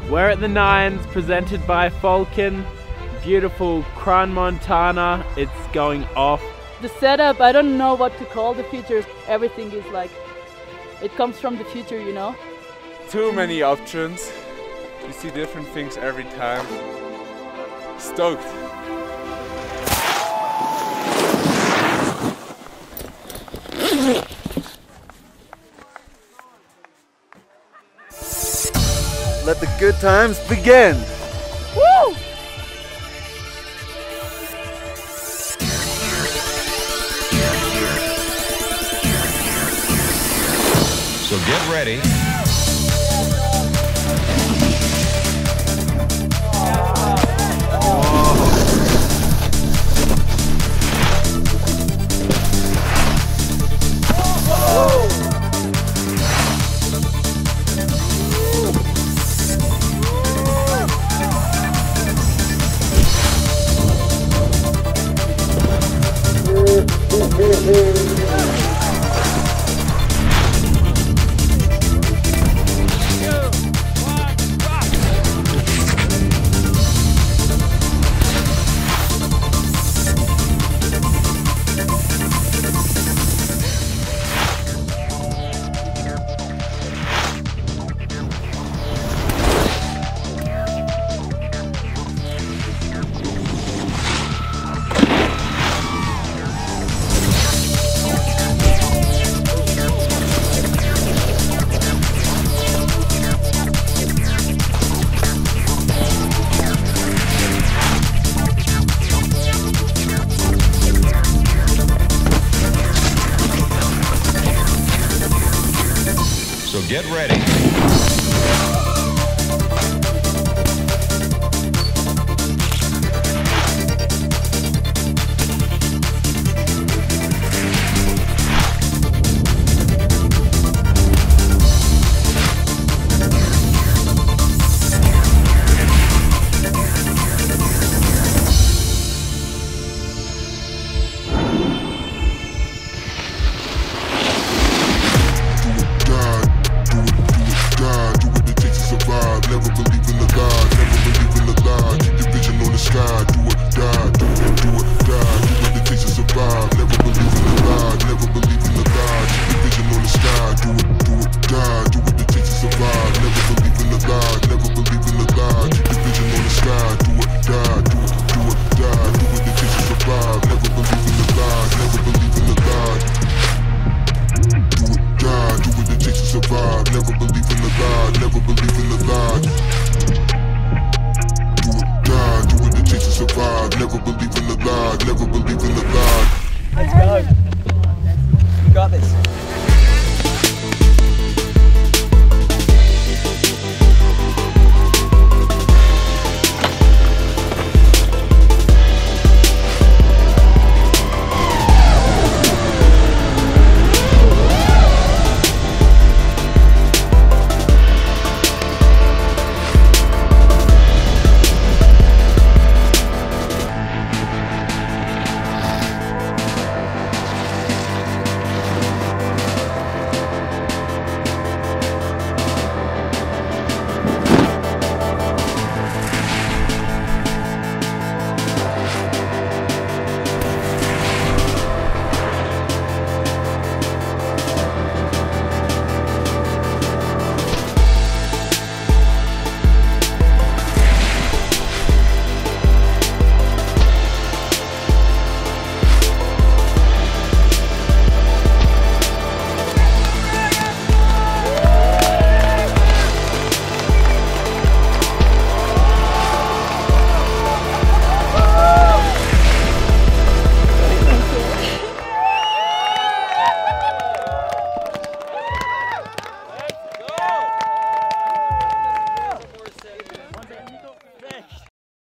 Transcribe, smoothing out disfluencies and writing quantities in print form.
We're at the Nines, presented by Falcon. Beautiful Crans Montana, it's going off. The setup, I don't know what to call the features. Everything is like, it comes from the future, you know? Too many options. You see different things every time. Stoked. Let the good times begin! Woo! So get ready. So get ready. Let's go. You got this.